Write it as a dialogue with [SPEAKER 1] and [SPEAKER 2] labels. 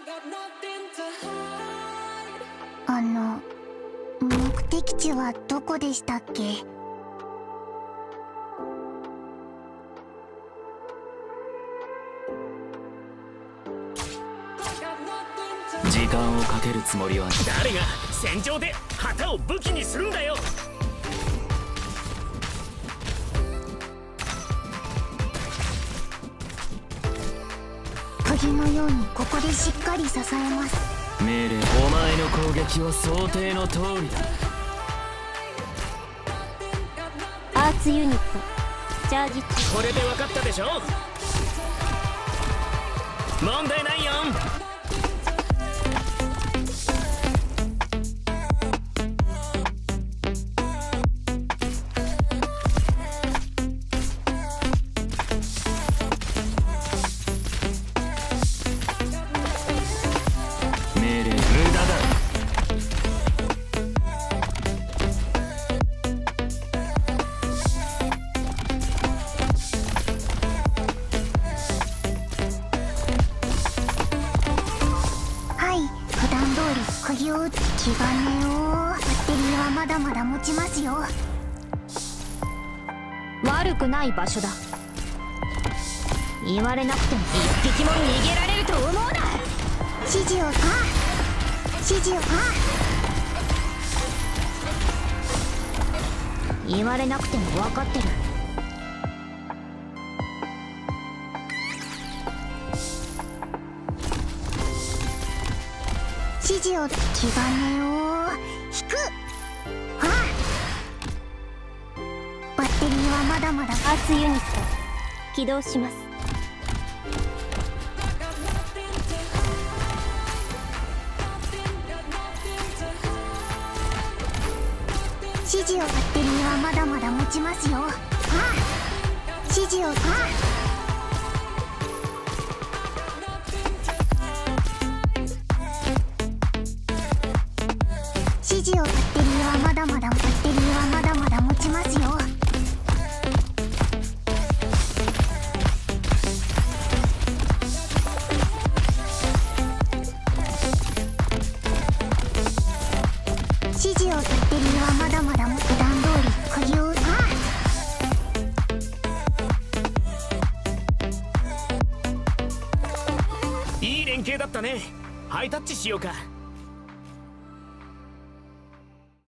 [SPEAKER 1] 目的地はどこでしたっけ？
[SPEAKER 2] 時間をかけるつもりは。
[SPEAKER 3] 誰が戦場で旗を武器にするんだよ。
[SPEAKER 1] 釘のようにここでしっかり支えます。
[SPEAKER 2] 命令。お前の攻撃は想定の通りだ。
[SPEAKER 4] アーツユニットチャージ中。
[SPEAKER 3] これで分かったでしょ。問題ないよ。
[SPEAKER 1] 気がねえよ。バッテリーはまだまだ持ちますよ。
[SPEAKER 4] 悪くない場所だ。言われなくても一匹も逃げられると思うな。
[SPEAKER 1] 指示を指示を
[SPEAKER 4] 言われなくても分かってる。
[SPEAKER 1] 指示を気兼ねを引く。バッテリーはまだまだ。
[SPEAKER 4] アーツユニット起動します。
[SPEAKER 1] 指示をバッテリーはまだまだ持ちますよ。指示を指示をバッテリーはまだまだ。バッテリーはまだまだ持ちますよ。指示をバッテリーはまだまだ。普段通り釘を
[SPEAKER 3] いい連携だったね。ハイタッチしようか。